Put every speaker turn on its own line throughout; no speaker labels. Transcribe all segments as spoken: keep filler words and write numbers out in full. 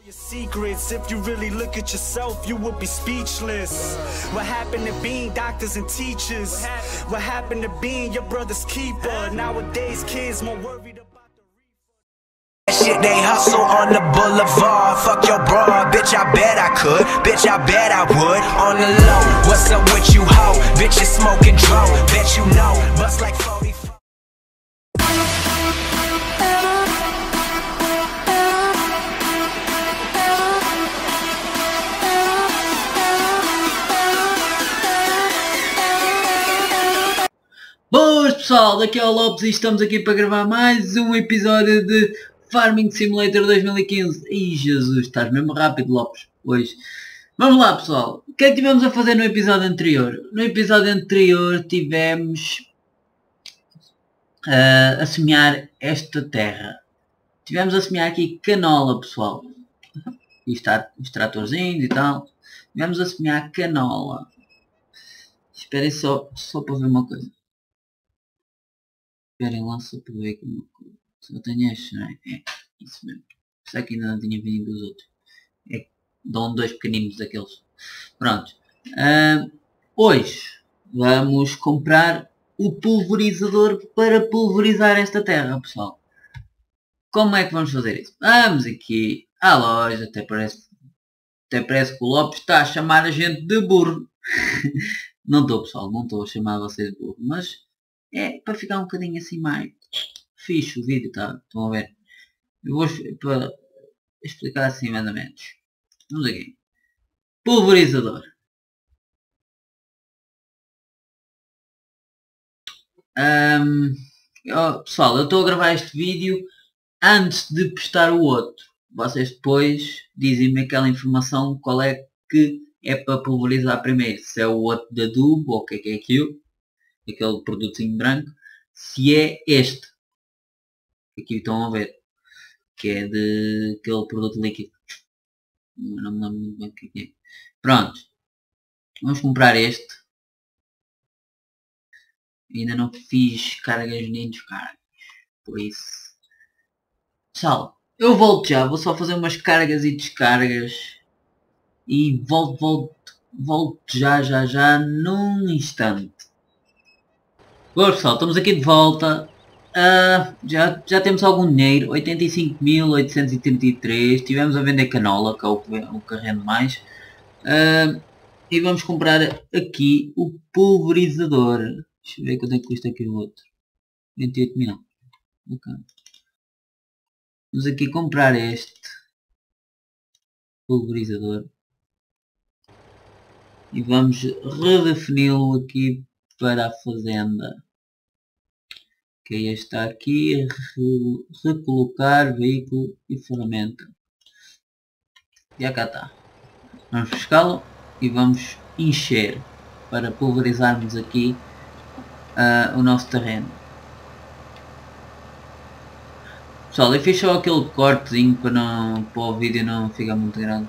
Secrets, if you really look at yourself, you would be speechless. What happened to being doctors and teachers? What happened to being your brother's keeper? Nowadays, kids more worried about the
shit they hustle on the boulevard. Fuck your bra, bitch, I bet I could. Bitch, I bet I would. On the low, what's up with you, ho? Bitch, you smoking dro. Bet you know, bust like forty-four.
Boas pessoal, daqui é o Lopes e estamos aqui para gravar mais um episódio de Farming Simulator dois mil e quinze. Ih Jesus, estás mesmo rápido Lopes, hoje. Vamos lá pessoal, o que é que tivemos a fazer no episódio anterior? No episódio anterior tivemos uh, a semear esta terra. Tivemos a semear aqui canola pessoal. E está os tratorzinhos e tal. Tivemos a semear canola. Esperem só, só para ver uma coisa. Esperem lá só para ver aqui uma coisa. Só tenho estes, não é? É, isso mesmo. Isso aqui ainda não tinha vindo dos outros. É, dão dois pequeninos daqueles. Pronto. Uh, hoje vamos comprar o pulverizador para pulverizar esta terra, pessoal. Como é que vamos fazer isso? Vamos aqui à loja. Até parece, até parece que o Lopes está a chamar a gente de burro. Não estou, pessoal. Não estou a chamar vocês de burro. Mas é para ficar um bocadinho assim mais fixe o vídeo, tá? Estão a ver? Eu vou para explicar assim mais ou menos. Vamos aqui. Pulverizador. Um, eu, pessoal, eu estou a gravar este vídeo antes de postar o outro. Vocês depois dizem-me aquela informação qual é que é para pulverizar primeiro. Se é o outro de adubo ou o que é que é aquilo. Aquele produtozinho branco, se é este, aqui estão a ver, que é de aquele produto líquido, não me lembro muito bem o que é. Pronto, vamos comprar este. Ainda não fiz cargas nem descargas, por isso, pessoal, eu volto já, vou só fazer umas cargas e descargas e volto, volto, volto já, já, já, num instante. Boa pessoal, estamos aqui de volta. Uh, já, já temos algum dinheiro, oitenta e cinco mil oitocentos e trinta e três. Estivemos a vender canola, que é o que, o que rende mais. Uh, e vamos comprar aqui o pulverizador. Deixa eu ver quanto é que custa aqui o outro. vinte e oito mil. Okay. Vamos aqui comprar este pulverizador. E vamos redefini-lo aqui para a fazenda. Que é este está aqui, re, recolocar veículo e ferramenta. Já cá está. Vamos buscá-lo e vamos encher para pulverizarmos aqui uh, o nosso terreno. Pessoal, eu fiz só aquele cortezinho para, não, para o vídeo não ficar muito grande.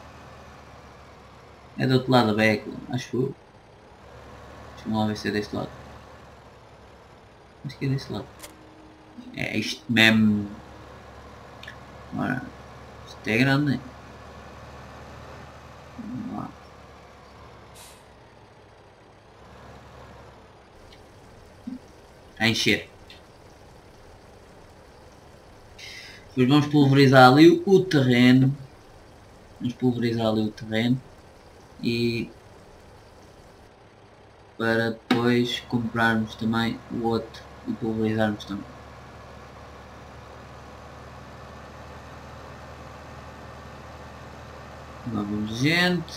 É do outro lado da beca, acho eu. Deixa-me lá ver se é deste lado. Acho que é deste lado. É isto mesmo. Ora, isto é grande. Vamos lá. A encher. Depois vamos pulverizar ali o, o terreno. Vamos pulverizar ali o terreno. E para depois comprarmos também o outro e pulverizarmos também. Vamos gente.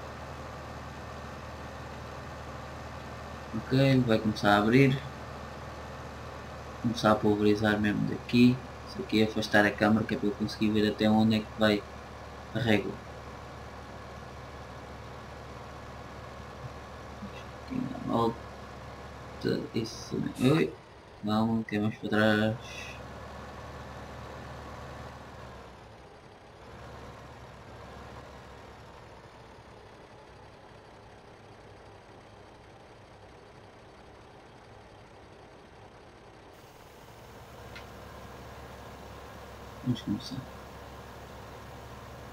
Ok, vai começar a abrir. Começar a pulverizar mesmo daqui. Isso aqui é afastar a câmera que é para eu conseguir ver até onde é que vai a régua. Volta, isso, oi, vamos, que é mais para trás. Vamos começar.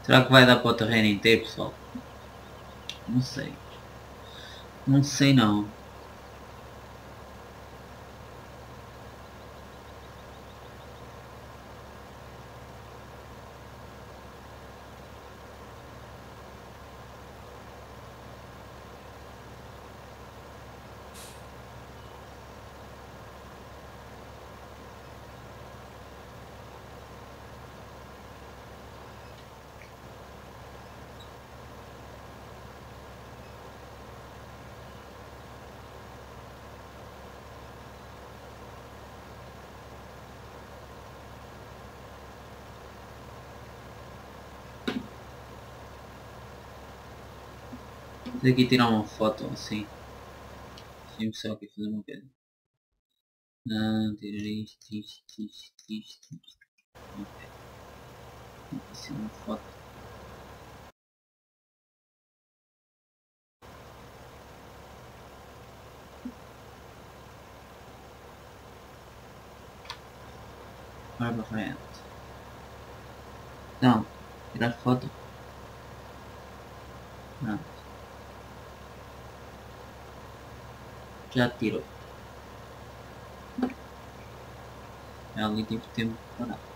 Será que vai dar para o terreno inteiro, pessoal? Não sei. Não sei não. Vou aqui tirar uma foto assim. Deixa-me só aqui fazer uma coisa. Não, tirar isto, isto, isto, isto, isto. Ok. Assim uma foto. Vai para frente. Então, tirar foto. Pronto. Já tirou. É ali tipo tempo para parar.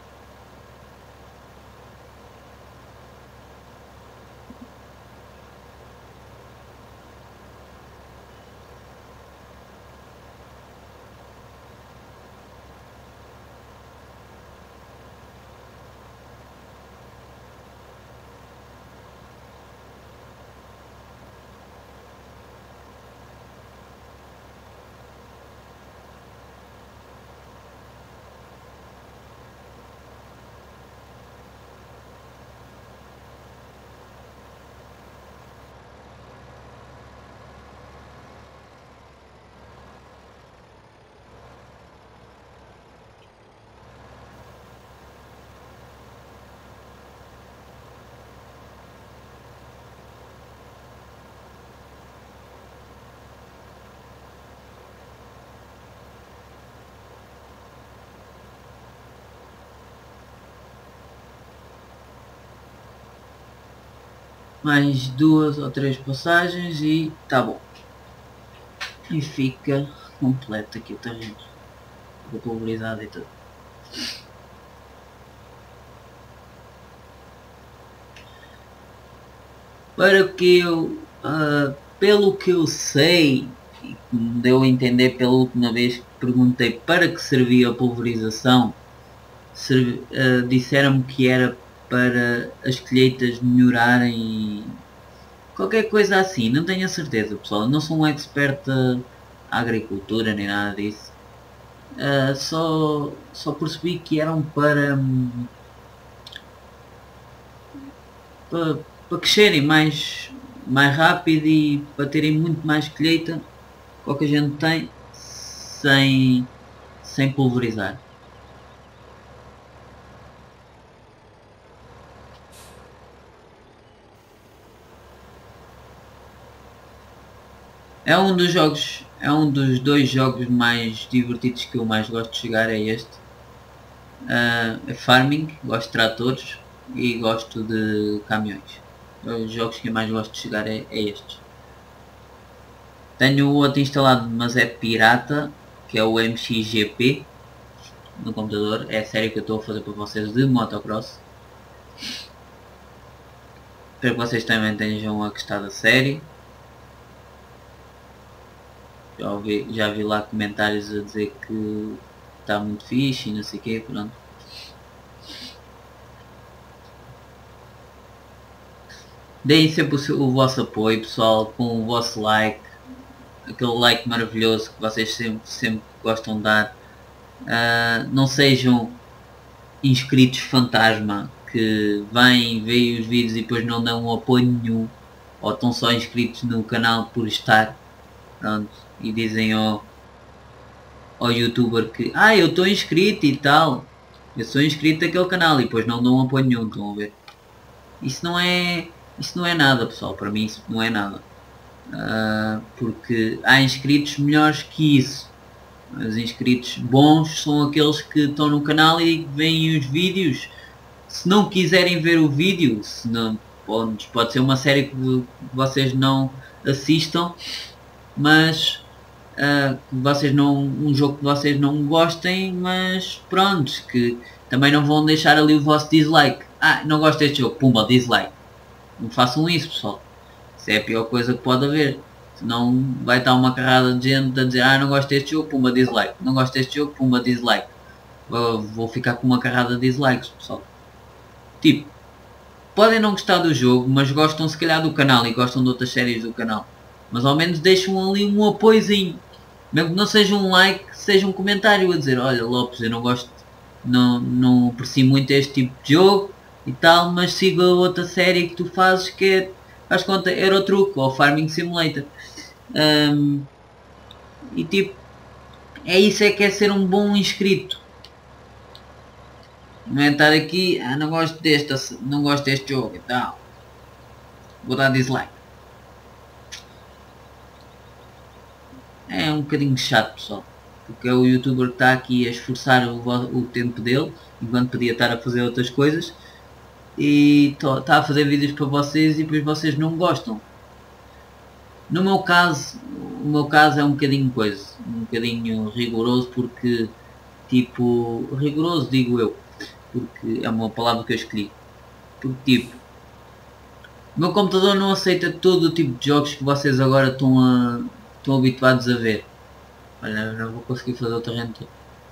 Mais duas ou três passagens e tá bom. E fica completo aqui o terreno. Fica pulverizado e tudo. Para que eu, uh, pelo que eu sei, e que me deu a entender pela última vez que perguntei para que servia a pulverização, uh, disseram-me que era para as colheitas melhorarem, qualquer coisa assim, não tenho a certeza, pessoal, não sou um expert da agricultura nem nada disso, uh, só, só percebi que eram para, para, para crescerem mais, mais rápido e para terem muito mais colheita, qual que a gente tem, sem, sem pulverizar. É um dos jogos, é um dos dois jogos mais divertidos que eu mais gosto de jogar, é este. Uh, é Farming, gosto de tratores e gosto de caminhões. Os jogos que eu mais gosto de jogar é, é estes. Tenho outro instalado, mas é pirata, que é o M X G P no computador. É a série que eu estou a fazer para vocês de motocross. Espero que vocês também tenham a gostar da série. Já, ouvi, já vi lá comentários a dizer que está muito fixe e não sei o quê, pronto. Deem sempre o, seu, o vosso apoio, pessoal, com o vosso like, aquele like maravilhoso que vocês sempre, sempre gostam de dar. Uh, não sejam inscritos fantasma que vêm, veem os vídeos e depois não dão apoio nenhum, ou estão só inscritos no canal por estar, pronto, e dizem ao, ao youtuber que ah, eu estou inscrito e tal, eu sou inscrito naquele canal e depois não dão apoio nenhum, estão a ver? Isso não é, isso não é nada, pessoal, para mim isso não é nada, uh, porque há inscritos melhores que isso. Os inscritos bons são aqueles que estão no canal e veem os vídeos se não quiserem ver o vídeo, se não, pode, pode ser uma série que vocês não assistam, mas uh, vocês não, um jogo que vocês não gostem, mas pronto, que também não vão deixar ali o vosso dislike. Ah, não gosto deste jogo, pumba, dislike. Não façam isso, pessoal. Isso é a pior coisa que pode haver. Senão vai estar uma carrada de gente a dizer, ah, não gosto deste jogo, pumba, dislike. Não gosto deste jogo, pumba, dislike. Vou, vou ficar com uma carrada de dislikes, pessoal. Tipo, podem não gostar do jogo, mas gostam se calhar do canal e gostam de outras séries do canal. Mas ao menos deixam ali um apoiozinho. Mesmo que não seja um like, seja um comentário a dizer, olha Lopes, eu não gosto, não, não aprecio muito este tipo de jogo e tal, mas siga outra série que tu fazes que é, faz conta, Euro Truck ou Farming Simulator. Um, e tipo, é isso é que é ser um bom inscrito. Não é estar aqui, ah, não gosto deste, não gosto deste jogo e tal. Vou dar dislike. É um bocadinho chato, pessoal. Porque é o youtuber que está aqui a esforçar o, o tempo dele, enquanto podia estar a fazer outras coisas. E está a fazer vídeos para vocês e depois vocês não gostam. No meu caso, o meu caso é um bocadinho coisa, um bocadinho rigoroso, porque tipo, rigoroso digo eu, porque é uma palavra que eu escolhi. Porque tipo, o meu computador não aceita todo o tipo de jogos que vocês agora estão, a, estão habituados a ver. Olha, não vou conseguir fazer outra gente.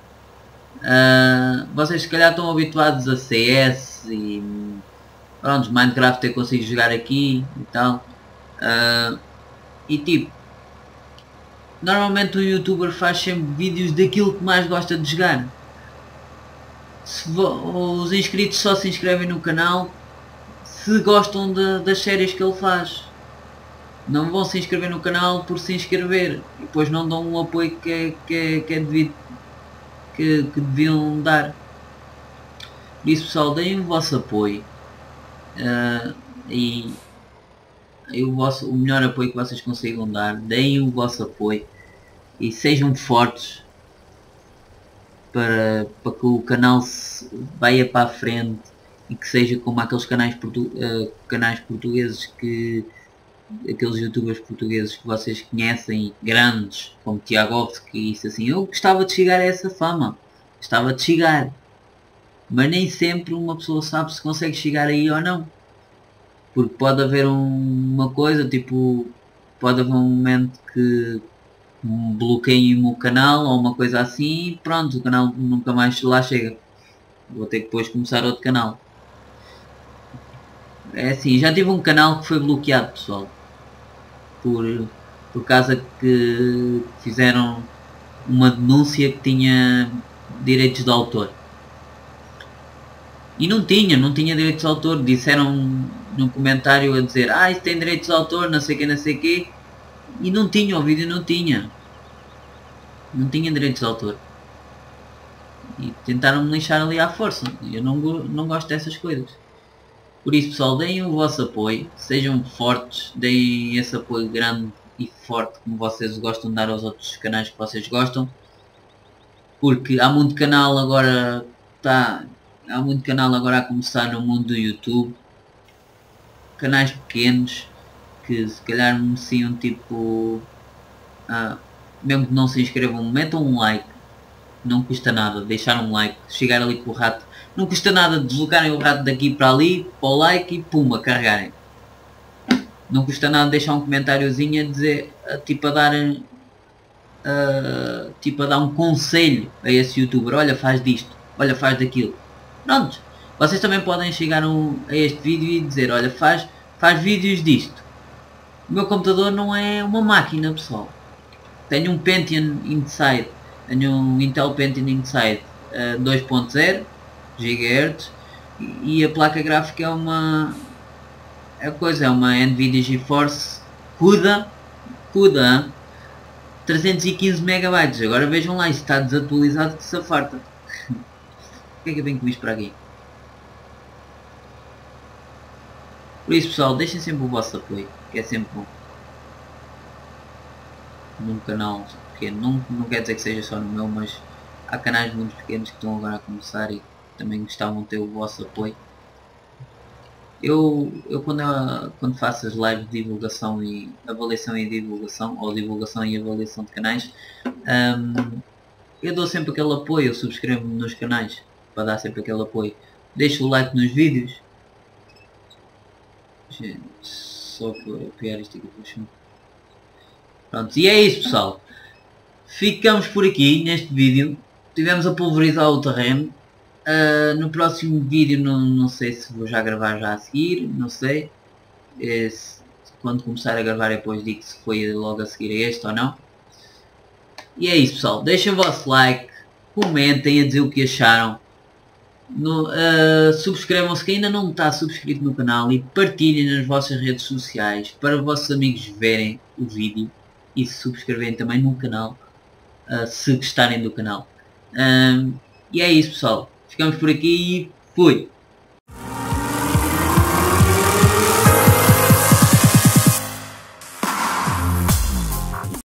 Uh, vocês se calhar estão habituados a C S e pronto, Minecraft eu consigo jogar aqui e tal. Uh, e tipo, normalmente o youtuber faz sempre vídeos daquilo que mais gosta de jogar. Se os inscritos só se inscrevem no canal se gostam de, das séries que ele faz. Não vão se inscrever no canal por se inscrever e depois não dão o apoio que é, que é, que é devido, que, que deviam dar. Por isso, pessoal, deem o vosso apoio uh, e, e o, vosso, o melhor apoio que vocês consigam dar. Deem o vosso apoio e sejam fortes para, para que o canal se vá para a frente e que seja como aqueles canais, portu, uh, canais portugueses que aqueles youtubers portugueses que vocês conhecem, grandes, como Tiagovski e isso assim. Eu gostava de chegar a essa fama, gostava de chegar, mas nem sempre uma pessoa sabe se consegue chegar aí ou não, porque pode haver um, uma coisa, tipo, pode haver um momento que bloqueiem o meu canal ou uma coisa assim e pronto, o canal nunca mais lá chega, vou ter que depois começar outro canal. É assim, já tive um canal que foi bloqueado, pessoal, por, por causa que fizeram uma denúncia que tinha direitos de autor. E não tinha, não tinha direitos de autor. Disseram num comentário a dizer, ah, isso tem direitos de autor, não sei o que, não sei o que. E não tinha, o vídeo não tinha. Não tinha direitos de autor. E tentaram me lixar ali à força. Eu não, não gosto dessas coisas. Por isso, pessoal, deem o vosso apoio, sejam fortes, deem esse apoio grande e forte como vocês gostam de dar aos outros canais que vocês gostam, porque há muito canal agora tá, há muito canal agora a começar no mundo do YouTube, canais pequenos que se calhar mereciam, tipo, ah, mesmo que não se inscrevam, metam um like, não custa nada deixar um like, chegar ali com o rato. Não custa nada deslocarem o rato daqui para ali, para o like e puma, carregarem. Não custa nada deixar um comentáriozinho a dizer, tipo a dar, uh, tipo a dar um conselho a esse youtuber. Olha, faz disto, olha, faz daquilo. Pronto, vocês também podem chegar um, a este vídeo e dizer, olha, faz, faz vídeos disto. O meu computador não é uma máquina, pessoal. Tenho um Pentium Inside, tenho um Intel Pentium Inside uh, dois ponto zero gigahertz e a placa gráfica é uma é coisa, é uma Nvidia GeForce CUDA CUDA trezentos e quinze megabytes. Agora vejam lá, isto está desatualizado que se farta. O que é que eu venho com isto para aqui? Por isso, pessoal, deixem sempre o vosso apoio, que é sempre bom num canal pequeno. Não, não quer dizer que seja só no meu, mas há canais muito pequenos que estão agora a começar e também gostavam de ter o vosso apoio. Eu, eu, quando, eu quando faço as lives de divulgação e avaliação e divulgação, ou divulgação e avaliação de canais, um, eu dou sempre aquele apoio, eu subscrevo-me nos canais para dar sempre aquele apoio. Deixo o like nos vídeos. Gente, só para apoiar isto aqui para o chão. Pronto, e é isso, pessoal. Ficamos por aqui neste vídeo. Tivemos a pulverizar o terreno. Uh, no próximo vídeo não, não sei se vou já gravar já a seguir, não sei. É, se, quando começar a gravar depois digo se foi logo a seguir a este ou não. E é isso, pessoal. Deixem o vosso like, comentem a dizer o que acharam. No, uh, subscrevam-se que ainda não está subscrito no canal e partilhem nas vossas redes sociais para os vossos amigos verem o vídeo e se subscreverem também no canal, uh, se gostarem do canal. Um, e é isso, pessoal. Ficamos por aqui e fui!